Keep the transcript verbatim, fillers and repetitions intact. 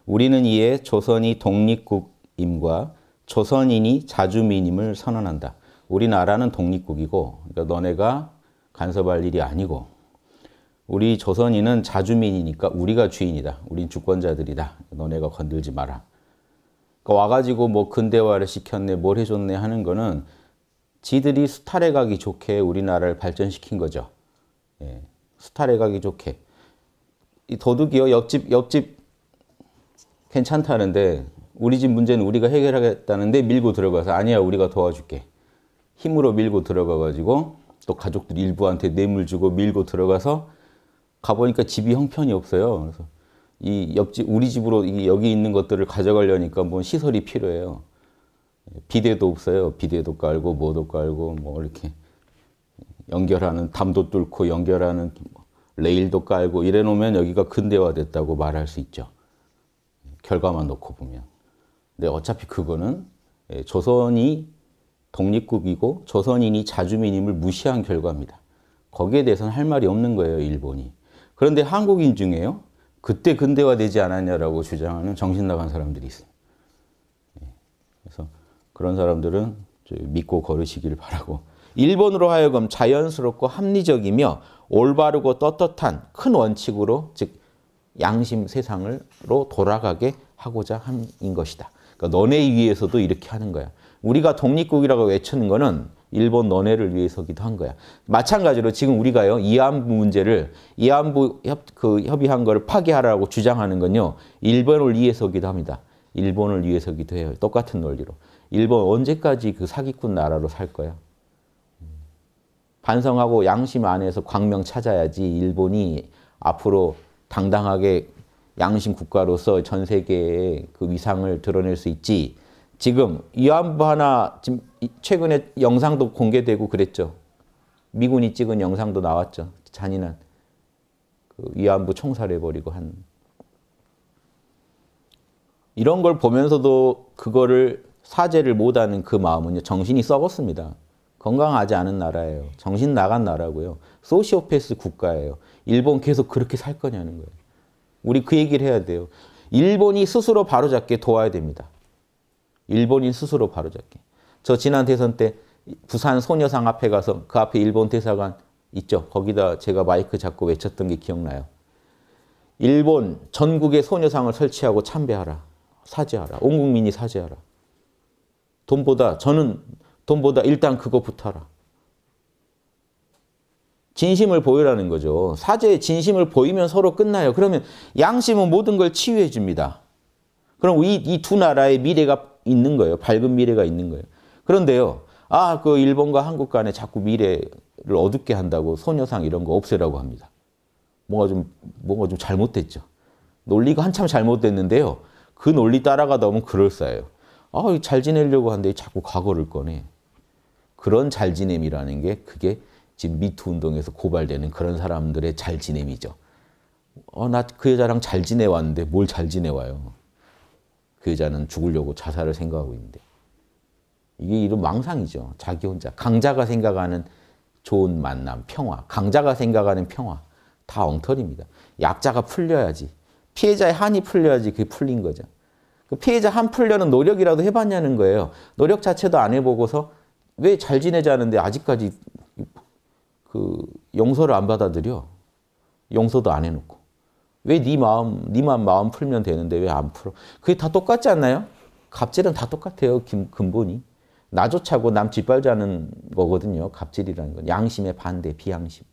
우리는 이에 조선이 독립국임과 조선인이 자주민임을 선언한다. 우리나라는 독립국이고, 그러니까 너네가 간섭할 일이 아니고, 우리 조선인은 자주민이니까 우리가 주인이다. 우린 주권자들이다. 너네가 건들지 마라. 그러니까 와가지고 뭐 근대화를 시켰네, 뭘 해줬네 하는 거는 지들이 수탈해 가기 좋게 우리나라를 발전시킨 거죠. 예, 수탈해 가기 좋게. 이 도둑이요, 옆집, 옆집 괜찮다는데 우리 집 문제는 우리가 해결하겠다는데 밀고 들어가서 아니야, 우리가 도와줄게. 힘으로 밀고 들어가가지고 또 가족들 일부한테 뇌물 주고 밀고 들어가서 가보니까 집이 형편이 없어요. 그래서 이 옆집, 우리 집으로 이 여기 있는 것들을 가져가려니까 뭐 시설이 필요해요. 비대도 없어요. 비대도 깔고 뭐도 깔고 뭐 이렇게 연결하는 담도 뚫고 연결하는 레일도 깔고 이래 놓으면 여기가 근대화됐다고 말할 수 있죠. 결과만 놓고 보면. 근데 어차피 그거는 조선이 독립국이고 조선인이 자주민임을 무시한 결과입니다. 거기에 대해서는 할 말이 없는 거예요, 일본이. 그런데 한국인 중에요, 그때 근대화되지 않았냐라고 주장하는 정신 나간 사람들이 있어요. 그래서 그런 사람들은 믿고 걸으시길 바라고. 일본으로 하여금 자연스럽고 합리적이며 올바르고 떳떳한 큰 원칙으로, 즉 양심 세상으로 돌아가게 하고자 함인 것이다. 그러니까 너네 위해서도 이렇게 하는 거야. 우리가 독립국이라고 외치는 거는 일본 너네를 위해서기도 한 거야. 마찬가지로 지금 우리가요, 이안부 문제를, 이안부 협, 그 협의한 거를 파기하라고 주장하는 건요, 일본을 위해서기도 합니다. 일본을 위해서기도 해요. 똑같은 논리로. 일본 언제까지 그 사기꾼 나라로 살 거야? 반성하고 양심 안에서 광명 찾아야지 일본이 앞으로 당당하게 양심 국가로서 전 세계에 그 위상을 드러낼 수 있지. 지금 위안부 하나, 지금 최근에 영상도 공개되고 그랬죠. 미군이 찍은 영상도 나왔죠. 잔인한 그 위안부 총살해버리고 한. 이런 걸 보면서도 그거를 사죄를 못하는 그 마음은요, 정신이 썩었습니다. 건강하지 않은 나라예요. 정신 나간 나라고요. 소시오패스 국가예요. 일본 계속 그렇게 살 거냐는 거예요. 우리 그 얘기를 해야 돼요. 일본이 스스로 바로잡게 도와야 됩니다. 일본인 스스로 바로잡게. 저 지난 대선 때 부산 소녀상 앞에 가서 그 앞에 일본 대사관 있죠. 거기다 제가 마이크 잡고 외쳤던 게 기억나요. 일본 전국에 소녀상을 설치하고 참배하라. 사죄하라. 온 국민이 사죄하라. 돈보다, 저는 돈보다 일단 그거부터 하라. 진심을 보이라는 거죠. 사죄의 진심을 보이면 서로 끝나요. 그러면 양심은 모든 걸 치유해 줍니다. 그럼 이, 이 두 나라의 미래가 있는 거예요. 밝은 미래가 있는 거예요. 그런데요, 아, 그 일본과 한국 간에 자꾸 미래를 어둡게 한다고 소녀상 이런 거 없애라고 합니다. 뭔가 좀, 뭔가 좀 잘못됐죠. 논리가 한참 잘못됐는데요. 그 논리 따라가다 보면 그럴싸해요. 아, 잘 지내려고 하는데 자꾸 과거를 꺼내. 그런 잘 지냄이라는 게 그게 지금 미투 운동에서 고발되는 그런 사람들의 잘 지냄이죠. 어, 나 그 여자랑 잘 지내왔는데 뭘 잘 지내와요. 그 여자는 죽으려고 자살을 생각하고 있는데. 이게 이런 망상이죠. 자기 혼자. 강자가 생각하는 좋은 만남, 평화. 강자가 생각하는 평화. 다 엉터리입니다. 약자가 풀려야지. 피해자의 한이 풀려야지 그게 풀린 거죠. 그 피해자 한 풀려는 노력이라도 해봤냐는 거예요. 노력 자체도 안 해보고서 왜 잘 지내자는데 아직까지 그 용서를 안 받아들여? 용서도 안 해놓고. 왜 네 마음, 네만 마음 풀면 되는데 왜 안 풀어? 그게 다 똑같지 않나요? 갑질은 다 똑같아요. 근본이. 나조차고 남 뒷발자는 거거든요. 갑질이라는 건. 양심의 반대, 비양심.